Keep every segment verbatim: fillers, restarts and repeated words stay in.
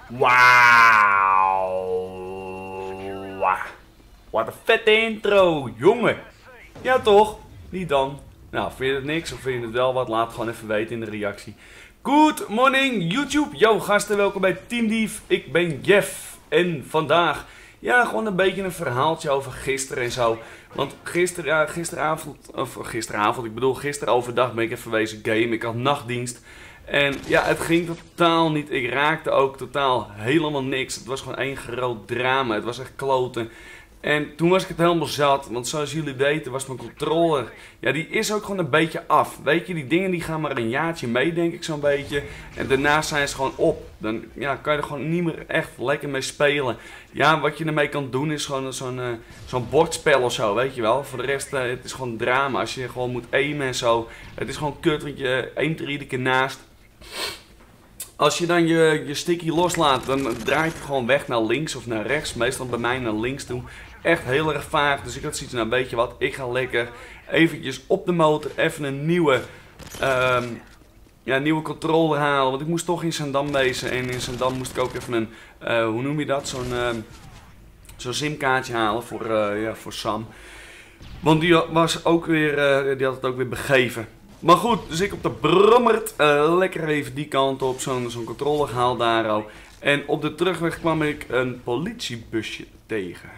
Wauw. Wat een vette intro, jongen. Ja toch? Niet dan. Nou, vind je het niks of vind je het wel wat? Laat het gewoon even weten in de reactie. Good morning YouTube. Yo gasten, welkom bij Team Dief. Ik ben Jeff. En vandaag, ja, gewoon een beetje een verhaaltje over gisteren en zo. Want gister, ja, gisteravond, of gisteravond, ik bedoel gisteren overdag ben ik even wezen game. Ik had nachtdienst. En ja, het ging totaal niet. Ik raakte ook totaal helemaal niks. Het was gewoon één groot drama. Het was echt kloten. En toen was ik het helemaal zat. Want zoals jullie weten was mijn controller, ja, die is ook gewoon een beetje af. Weet je, die dingen die gaan maar een jaartje mee, denk ik zo'n beetje. En daarna zijn ze gewoon op. Dan ja, kan je er gewoon niet meer echt lekker mee spelen. Ja, wat je ermee kan doen is gewoon zo'n uh, zo'n bordspel of zo, weet je wel. Voor de rest, uh, het is gewoon drama. Als je gewoon moet aimen en zo. Het is gewoon kut, want je aimt er iedere keer naast. Als je dan je, je sticky loslaat, dan draait hij gewoon weg naar links of naar rechts. Meestal bij mij naar links toe. Echt heel erg vaag. Dus ik had zoiets, nou weet je wat, ik ga lekker eventjes op de motor even een nieuwe, um, ja, nieuwe controller halen. Want ik moest toch in Zandam wezen. En in Zandam moest ik ook even een, uh, hoe noem je dat, zo'n uh, zo'n simkaartje halen voor, uh, ja, voor Sam. Want die was ook weer, uh, die had het ook weer begeven. Maar goed, dus ik op de brommert, uh, lekker even die kant op, zo'n zo'n controller gehaald daar al. En op de terugweg kwam ik een politiebusje tegen.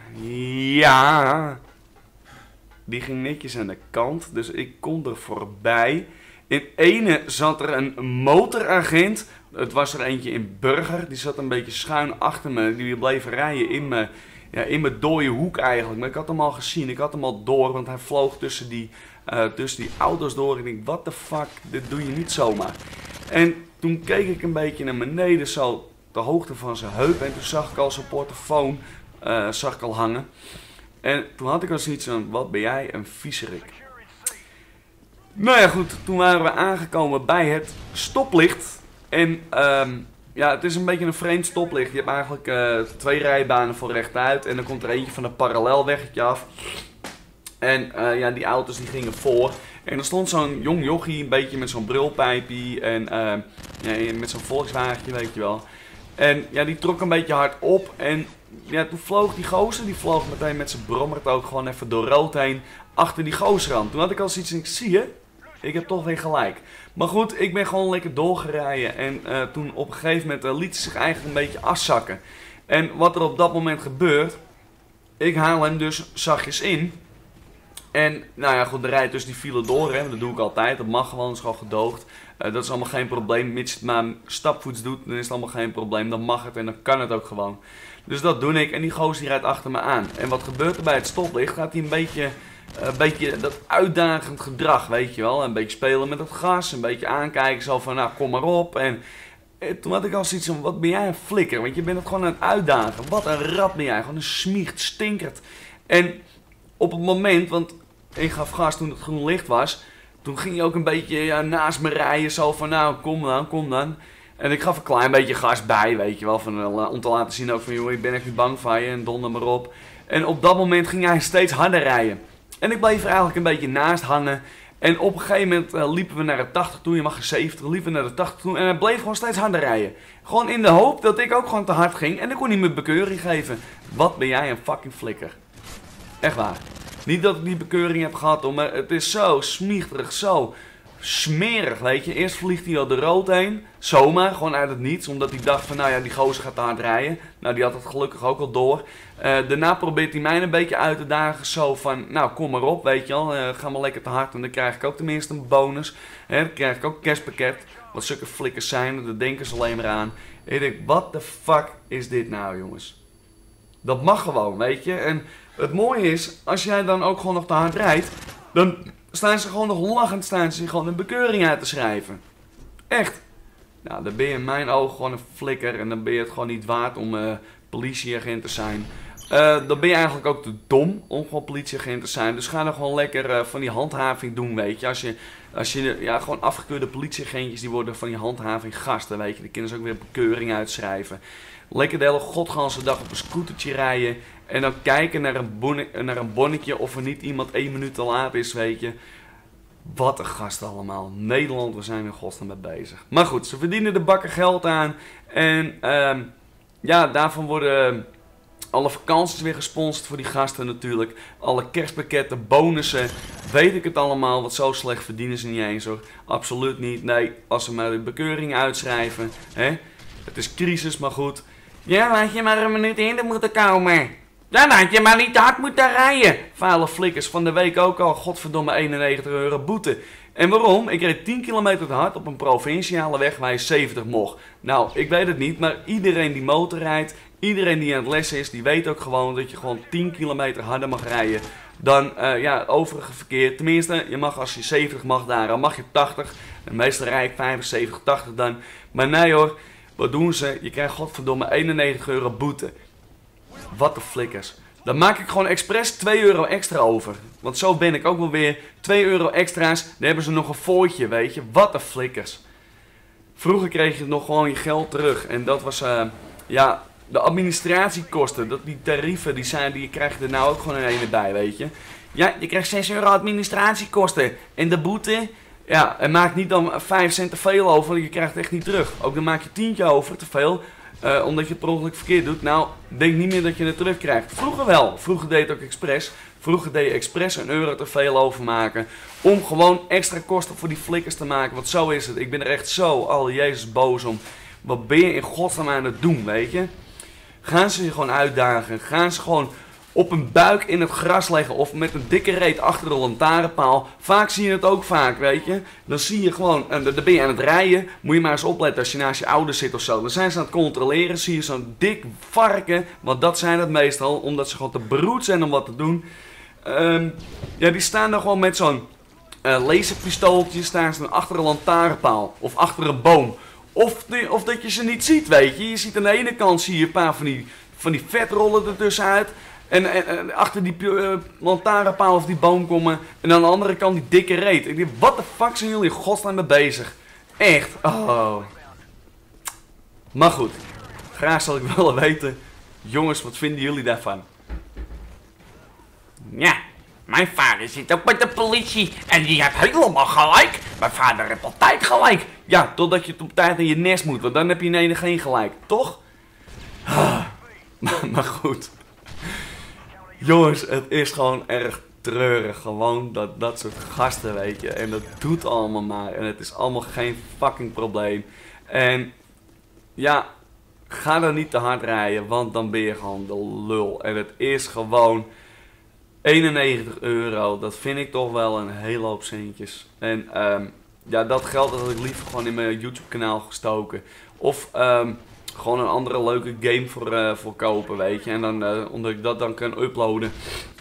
Ja, die ging netjes aan de kant, dus ik kon er voorbij. In ene zat er een motoragent, het was er eentje in Burger, die zat een beetje schuin achter me. Die bleef rijden in mijn, ja, in mijn dode hoek eigenlijk, maar ik had hem al gezien, ik had hem al door, want hij vloog tussen die... Uh, tussen die auto's door. Ik denk, what the fuck, dit doe je niet zomaar. En toen keek ik een beetje naar beneden, zo de hoogte van zijn heup. En toen zag ik al zijn portofoon uh, zag ik al hangen. En toen had ik al zoiets van, wat ben jij een viezerik. Nou ja goed, toen waren we aangekomen bij het stoplicht. En um, ja, het is een beetje een vreemd stoplicht. Je hebt eigenlijk uh, twee rijbanen voor rechtuit. En dan komt er eentje van een parallelweggetje af. En uh, ja, die auto's die gingen voor. En er stond zo'n jong jochie, een beetje met zo'n brulpijpie en uh, ja, met zo'n Volkswagentje, weet je wel. En ja, die trok een beetje hard op. En ja, toen vloog die gozer, die vloog meteen met zijn brommert ook gewoon even door rood heen achter die gozer aan. Toen had ik al zoiets en ik zie je, ik heb toch weer gelijk. Maar goed, ik ben gewoon lekker doorgereden. En uh, toen op een gegeven moment uh, liet hij zich eigenlijk een beetje afzakken. En wat er op dat moment gebeurt, ik haal hem dus zachtjes in. En nou ja, goed, de rij tussen die file door, hè, dat doe ik altijd, dat mag gewoon, dat is gewoon gedoogd. Uh, dat is allemaal geen probleem, mits je het maar stapvoets doet, dan is het allemaal geen probleem, dan mag het en dan kan het ook gewoon. Dus dat doe ik en die gozer die rijdt achter me aan. En wat gebeurt er bij het stoplicht? Gaat hij een beetje, uh, een beetje dat uitdagend gedrag, weet je wel. Een beetje spelen met het gas, een beetje aankijken, zo van nou kom maar op. En eh, toen had ik al zoiets van, wat ben jij een flikker, want je bent het gewoon aan het uitdagen. Wat een rat ben jij, gewoon een smiecht, stinkert. En op het moment, want ik gaf gas toen het groen licht was, toen ging hij ook een beetje ja, naast me rijden, zo van nou kom dan, kom dan. En ik gaf een klein beetje gas bij, weet je wel, van, om te laten zien ook van joh, ik ben echt niet bang van je en donder maar op. En op dat moment ging hij steeds harder rijden. En ik bleef er eigenlijk een beetje naast hangen. En op een gegeven moment uh, liepen we naar de tachtig toe, je mag een zeventig, liepen we naar de tachtig toe en hij bleef gewoon steeds harder rijden. Gewoon in de hoop dat ik ook gewoon te hard ging en ik kon niet meer bekeuring geven. Wat ben jij een fucking flikker. Echt waar. Niet dat ik die bekeuring heb gehad, maar het is zo smiehterig, zo smerig, weet je. Eerst vliegt hij al de rood heen, zomaar, gewoon uit het niets. Omdat hij dacht van, nou ja, die gozer gaat te hard rijden. Nou, die had het gelukkig ook al door. Uh, daarna probeert hij mij een beetje uit te dagen, zo van, nou, kom maar op, weet je wel. Uh, ga maar lekker te hard en dan krijg ik ook tenminste een bonus. Hè, dan krijg ik ook een kerstpakket. Wat zulke flikkers zijn, daar denken ze alleen maar aan. En ik denk, what the fuck is dit nou, jongens? Dat mag gewoon, weet je. En het mooie is, als jij dan ook gewoon nog te hard rijdt, dan staan ze gewoon nog lachend, staan ze gewoon een bekeuring uit te schrijven. Echt. Nou, dan ben je in mijn ogen gewoon een flikker en dan ben je het gewoon niet waard om uh, politieagent te zijn. Uh, dan ben je eigenlijk ook te dom om gewoon politieagent te zijn. Dus ga dan gewoon lekker uh, van die handhaving doen, weet je. Als je, als je ja, gewoon afgekeurde politieagentjes, die worden van die handhaving gasten, weet je. Die kunnen ze ook weer bekeuring uitschrijven. Lekker de hele godganse dag op een scootertje rijden. En dan kijken naar een, bonne, naar een bonnetje of er niet iemand één minuut te laat is, weet je. Wat een gast allemaal. Nederland, we zijn er godsnaam mee bezig. Maar goed, ze verdienen de bakken geld aan. En um, ja, daarvan worden alle vakanties weer gesponsord voor die gasten natuurlijk. Alle kerstpakketten, bonussen, weet ik het allemaal. Want zo slecht verdienen ze niet eens hoor. Absoluut niet. Nee, als ze maar de bekeuring uitschrijven. Hè? Het is crisis, maar goed. Ja, laat je maar een minuut eerder moeten komen. Ja, dan had je maar niet te hard moeten rijden. Vuile flikkers, van de week ook al. Godverdomme eenennegentig euro boete. En waarom? Ik reed tien kilometer te hard op een provinciale weg waar je zeventig mocht. Nou, ik weet het niet, maar iedereen die motorrijdt, iedereen die aan het lessen is, die weet ook gewoon dat je gewoon tien kilometer harder mag rijden dan uh, ja, het overige verkeer. Tenminste, je mag als je zeventig mag daar, dan mag je tachtig. En meestal rijd ik vijfenzeventig, tachtig dan. Maar nee hoor, wat doen ze? Je krijgt godverdomme eenennegentig euro boete. Wat de flikkers. Dan maak ik gewoon expres twee euro extra over. Want zo ben ik ook wel weer. twee euro extra's. Dan hebben ze nog een fooitje, weet je. Wat de flikkers. Vroeger kreeg je nog gewoon je geld terug. En dat was, uh, ja, de administratiekosten. Dat, die tarieven, die, zijn, die krijg je er nou ook gewoon in ene bij, weet je. Ja, je krijgt zes euro administratiekosten. En de boete, ja, en maak niet dan vijf cent te veel over. Je krijgt het echt niet terug. Ook dan maak je tientje over, te veel. Uh, omdat je het per ongeluk verkeerd doet. Nou, denk niet meer dat je het terugkrijgt. Vroeger wel. Vroeger deed het ook expres. Vroeger deed je expres een euro te veel overmaken. Om gewoon extra kosten voor die flikkers te maken. Want zo is het. Ik ben er echt zo, oh Jezus, boos om. Wat ben je in godsnaam aan het doen, weet je? Gaan ze je gewoon uitdagen. Gaan ze gewoon op een buik in het gras leggen. Of met een dikke reet achter de lantaarnpaal. Vaak zie je het ook vaak, weet je. Dan zie je gewoon, en dan ben je aan het rijden. Moet je maar eens opletten als je naast je ouders zit of zo. Dan zijn ze aan het controleren. Zie je zo'n dik varken. Want dat zijn het meestal. Omdat ze gewoon te beroerd zijn om wat te doen. Um, ja, die staan dan gewoon met zo'n uh, laserpistooltje. Staan ze dan achter een lantaarnpaal. Of achter een boom. Of, die, of dat je ze niet ziet, weet je. Je ziet aan de ene kant zie je een paar van die, van die vetrollen ertussenuit. En, en, en achter die uh, lantaarnpaal of die boom komen. En aan de andere kant die dikke reet. Ik denk, wat de fuck zijn jullie in godsnaam mee bezig? Echt, oh. Maar goed, graag zal ik willen weten. Jongens, wat vinden jullie daarvan? Ja, mijn vader zit ook met de politie. En die heeft helemaal gelijk. Mijn vader heeft altijd gelijk. Ja, totdat je het op tijd in je nest moet. Want dan heb je in ene geen gelijk, toch? Ah, maar, maar goed. Jongens, het is gewoon erg treurig. Gewoon dat, dat soort gasten, weet je. En dat doet allemaal maar. En het is allemaal geen fucking probleem. En ja, ga dan niet te hard rijden. Want dan ben je gewoon de lul. En het is gewoon eenennegentig euro. Dat vind ik toch wel een hele hoop centjes. En um, ja, dat geld had ik liever gewoon in mijn YouTube kanaal gestoken. Of um, gewoon een andere leuke game voor, uh, voor kopen, weet je. En dan, uh, omdat ik dat dan kan uploaden.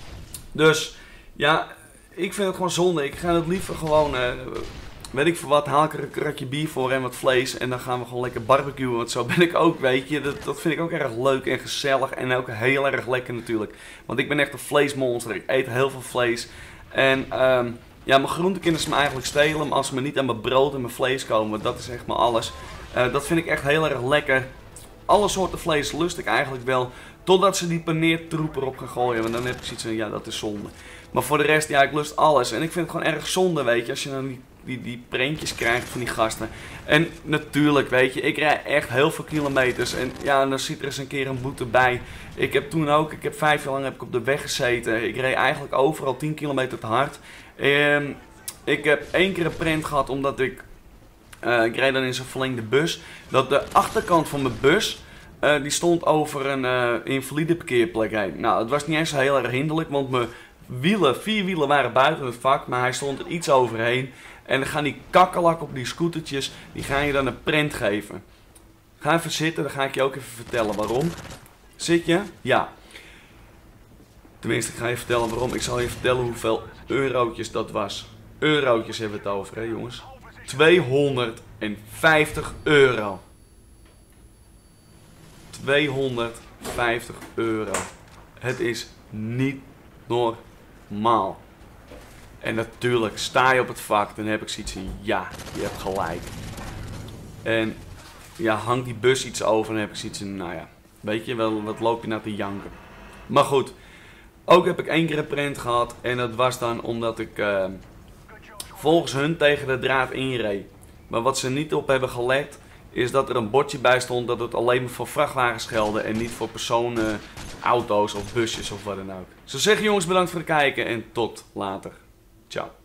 Dus, ja, ik vind het gewoon zonde. Ik ga het liever gewoon, uh, weet ik voor wat, haal ik er een kratje bier voor en wat vlees. En dan gaan we gewoon lekker barbecuen. Want zo ben ik ook, weet je. Dat, dat vind ik ook erg leuk en gezellig. En ook heel erg lekker natuurlijk. Want ik ben echt een vleesmonster. Ik eet heel veel vlees. En, um, ja, mijn groenten kunnen ze me eigenlijk stelen. Maar als ze me niet aan mijn brood en mijn vlees komen, dat is echt maar alles. Uh, dat vind ik echt heel erg lekker. Alle soorten vlees lust ik eigenlijk wel. Totdat ze die paneertroep erop gaan gooien. Want dan heb ik zoiets van, ja, dat is zonde. Maar voor de rest, ja, ik lust alles. En ik vind het gewoon erg zonde, weet je. Als je dan die, die, die prentjes krijgt van die gasten. En natuurlijk, weet je, ik rijd echt heel veel kilometers. En ja, dan zit er eens een keer een boete bij. Ik heb toen ook, ik heb vijf jaar lang heb ik op de weg gezeten. Ik reed eigenlijk overal tien kilometer te hard. En ik heb één keer een prent gehad omdat ik... Uh, ik reed dan in zo'n verlengde bus. Dat de achterkant van mijn bus, uh, die stond over een uh, invalide parkeerplek heen. Nou, het was niet eens heel erg hinderlijk, want mijn wielen, vier wielen waren buiten het vak, maar hij stond er iets overheen. En dan gaan die kakkelak op die scootertjes, die gaan je dan een prent geven. Ga even zitten, dan ga ik je ook even vertellen waarom. Zit je? Ja. Tenminste, ik ga je vertellen waarom. Ik zal je vertellen hoeveel eurotjes dat was. Eurotjes hebben we het over, hè jongens. tweehonderdvijftig euro. tweehonderdvijftig euro. Het is niet normaal. En natuurlijk, sta je op het vak, dan heb ik zoiets van, ja, je hebt gelijk. En ja, hangt die bus iets over, dan heb ik zoiets van, nou ja, weet je wel, wat loop je nou te janken. Maar goed, ook heb ik één keer een prent gehad en dat was dan omdat ik... Uh, volgens hun tegen de draad inreed. Maar wat ze niet op hebben gelet, is dat er een bordje bij stond dat het alleen maar voor vrachtwagens gelde en niet voor personen, auto's of busjes of wat dan ook. Zo zeggen jongens, bedankt voor het kijken en tot later. Ciao.